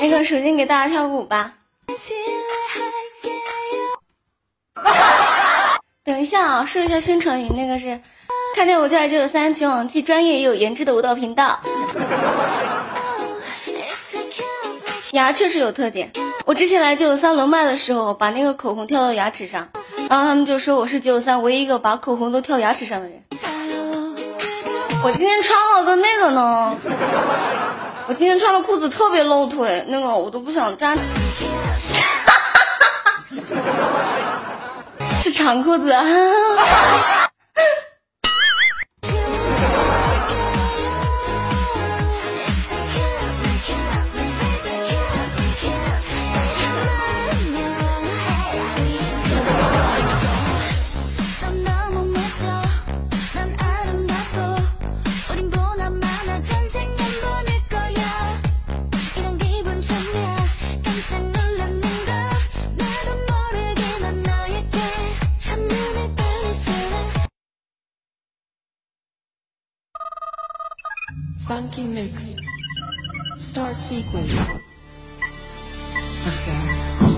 那个首先给大家跳个舞吧。等一下啊，说一下宣传语，那个是看见我叫993，全网既专业也有颜值的舞蹈频道。牙确实有特点，我之前来993轮麦的时候，把那个口红跳到牙齿上，然后他们就说我是993唯一一个把口红都跳牙齿上的人。我今天穿了个那个呢，我今天穿的裤子特别露腿，那个我都不想扎。是长裤子啊。 Funky mix. Start sequence. Let's go.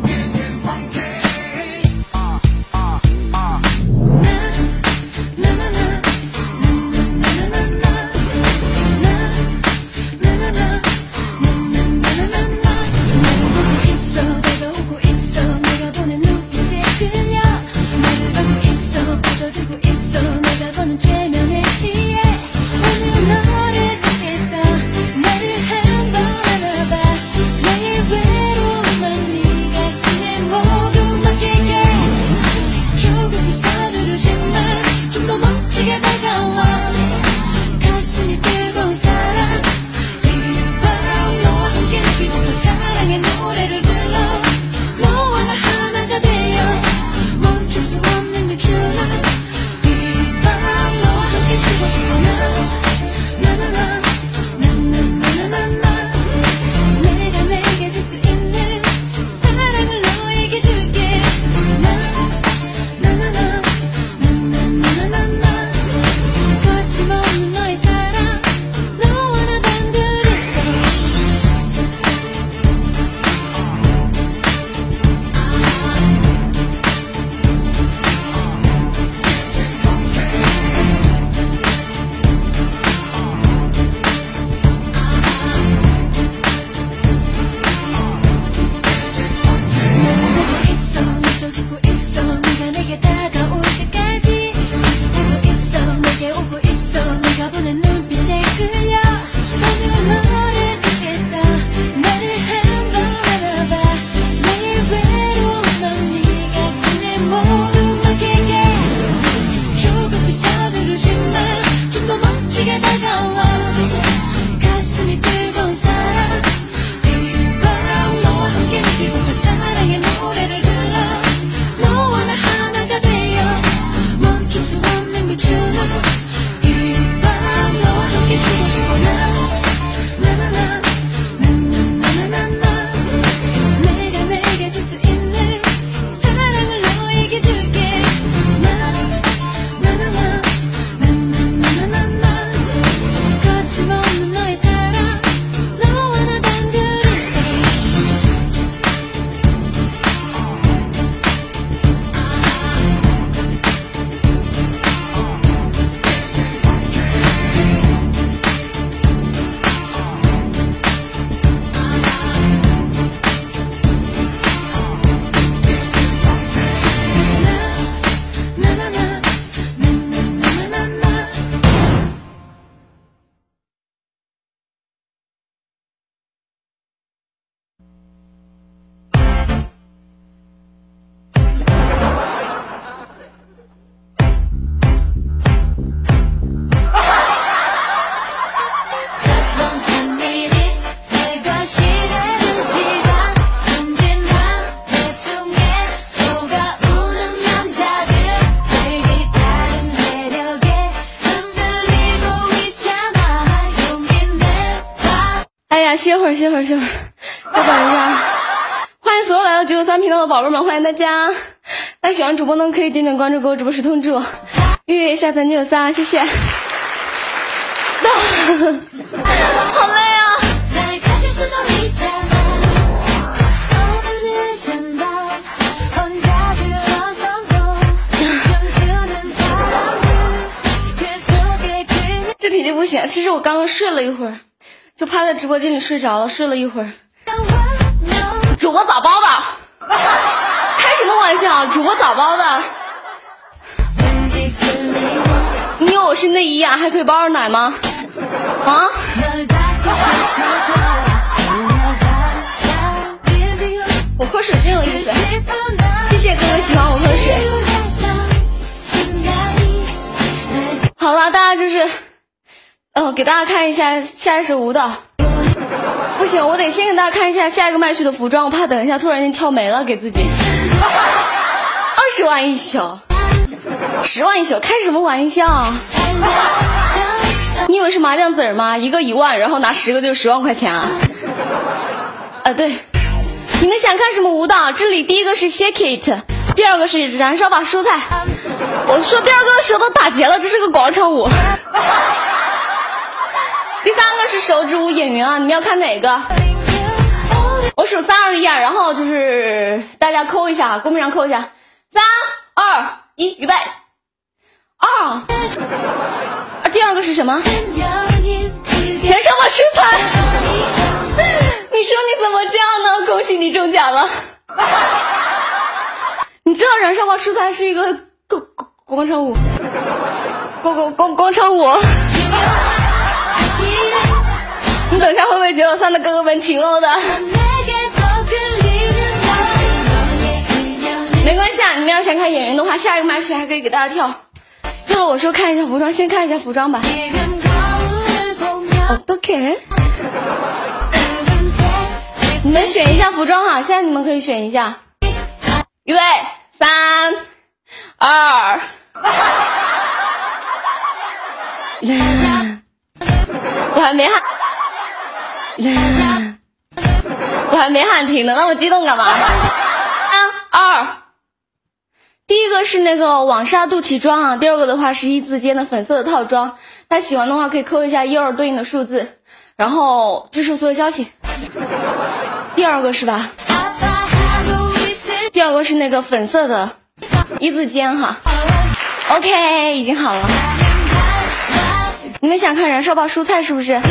歇会儿，再等一下。欢迎所有来到993频道的宝贝们，欢迎大家！大家喜欢主播呢，可以点点关注，给我直播时通知我。月月下载993，谢谢。好累啊！ 醒，其实我刚刚睡了一会儿，就趴在直播间里睡着了，睡了一会儿。主播咋包的？开什么玩笑？主播咋包的？你以为我是内衣啊？还可以包二奶吗？啊？我喝水真有意思，谢谢哥哥喜欢我喝水。好了，大家就是，给大家看一下下一首舞蹈。不行，我得先给大家看一下下一个麦序的服装，我怕等一下突然间跳没了给自己。20万一宿，10万一宿，开什么玩笑？你以为是麻将子儿吗？一个1万，然后拿10个就是10万块钱啊？对。你们想看什么舞蹈？这里第一个是 Shake It， 第二个是燃烧吧蔬菜。我说第二个的时候都打结了，这是个广场舞。第三个是手指舞演员啊，你们要看哪个？我数3、2、1，然后就是大家扣一下，公屏上扣一下，3、2、1，预备。第二个是什么？燃烧吧蔬菜。你说你怎么这样呢？恭喜你中奖了！你知道燃烧吧蔬菜是一个广场舞，广场舞。你等下会不会993的哥哥们群殴的？没关系啊，你们要想看演员的话，下一个麦序还可以给大家跳。对了，我说看一下服装，先看一下服装吧。OK。你们选一下服装哈，现在你们可以选一下。预备，3、2。我还没喊停呢，那我激动干嘛？3、2。第一个是那个网纱肚脐装啊，第二个的话是一字肩的粉色的套装。大家喜欢的话可以扣一下12对应的数字，然后这是所有消息。第二个是吧？第二个是那个粉色的一字肩哈。OK， 已经好了。你们想看燃烧吧蔬菜是不是？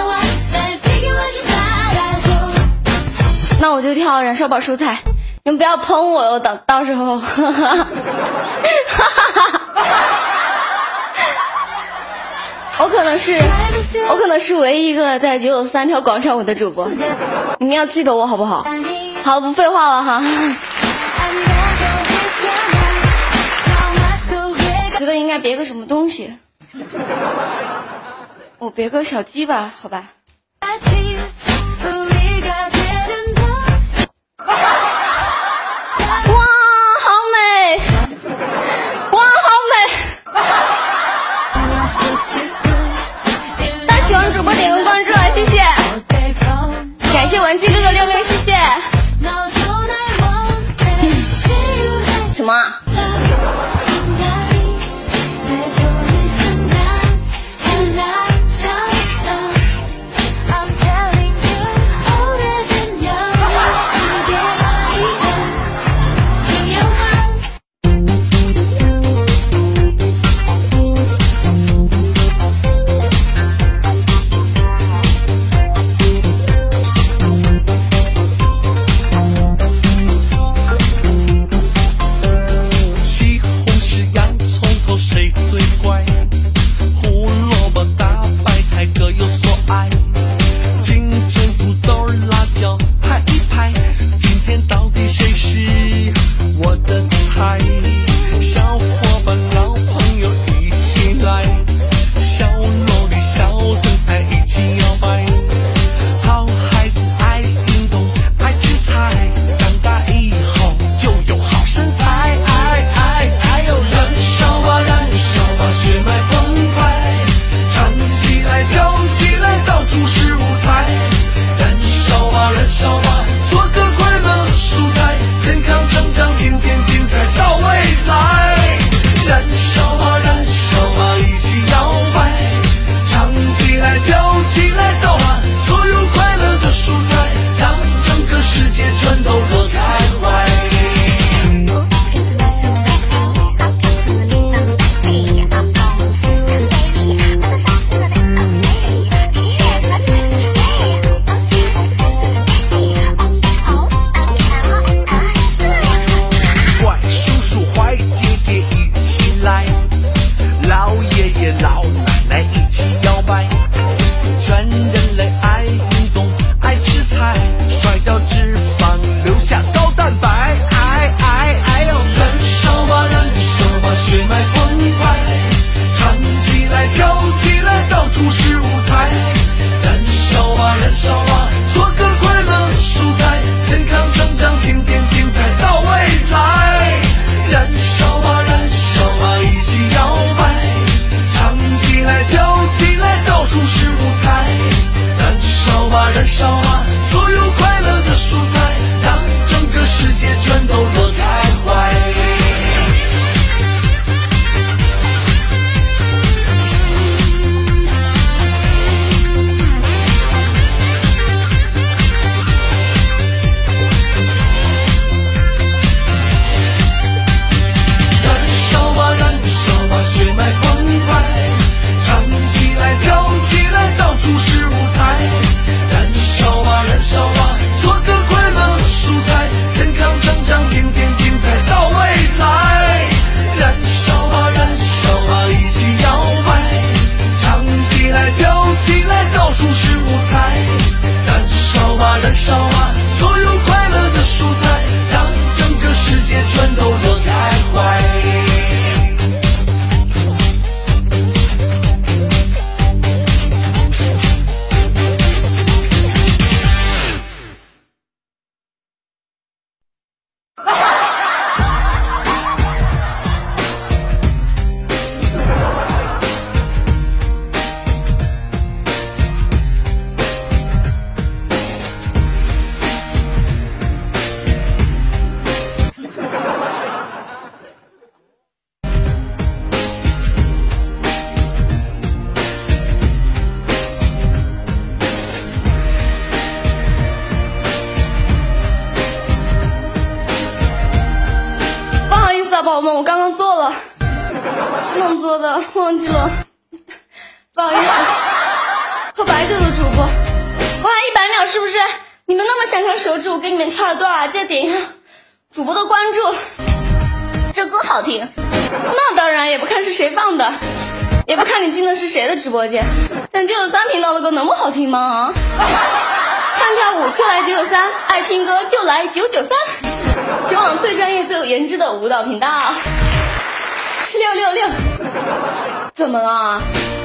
那我就跳燃烧吧蔬菜，你们不要喷我哟，到时候。我可能是唯一一个在993跳广场舞的主播，你们要记得我好不好？好，不废话了哈。觉得应该别个什么东西，我别个小鸡吧，好吧。哇，好美！哇，好美！大家喜欢主播点个关注啊，谢谢！感谢文姬哥哥66，谢谢！什么？ 烧啊，所有快乐的蔬菜，让整个世界全都乐开怀。血脉澎湃，唱起来跳起来，到处是舞台。燃烧啊燃烧啊，做个快乐蔬菜，健康成长，天天精彩到未来。燃烧啊燃烧啊，一起摇摆，唱起来跳起来，到处是舞台。燃烧啊燃烧啊，所有快乐的蔬菜，让整个世界全都乐开怀。 宝宝们，我刚刚做了，不能做的忘记了，不好意思。喝白酒的主播，哇，100秒是不是？你们那么想看手指，我给你们跳一段啊！记得点一下主播的关注，这歌好听。那当然也不看是谁放的，也不看你进的是谁的直播间，但993频道的歌能不好听吗？啊！看跳舞就来993，爱听歌就来993。全网最专业最有颜值的舞蹈频道666，怎么了？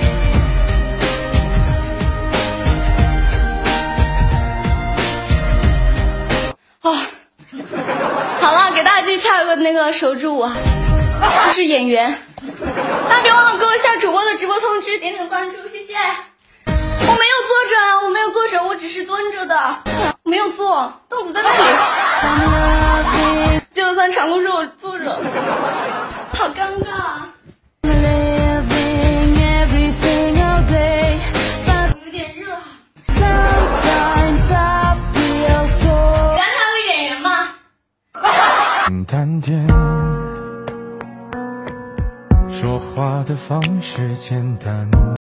啊，好了，给大家继续跳一个那个手指舞啊，这是演员。大家别忘了给我下主播的直播通知，点点关注，谢谢。我没有坐着啊，我没有坐着，我只是蹲着的，我没有坐，凳子在那里。993场控说我坐着，好尴尬。有点热。给大家唱个演员吗？ 淡点，说话的方式简单。